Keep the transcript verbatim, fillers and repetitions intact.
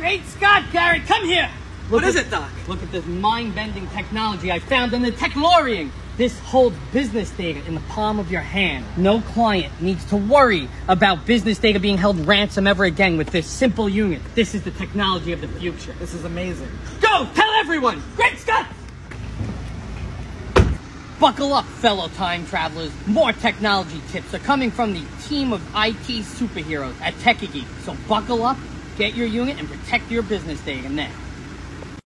Great Scott, Garrett, come here. What Look is at, it, Doc? Look at this mind-bending technology I found in the Techlorian. This holds business data in the palm of your hand. No client needs to worry about business data being held ransom ever again with this simple unit. This is the technology of the future. This is amazing. Go, tell everyone. Great Scott! Buckle up, fellow time travelers. More technology tips are coming from the team of I T superheroes at Tekie Geek. So buckle up, get your unit, and protect your business data now.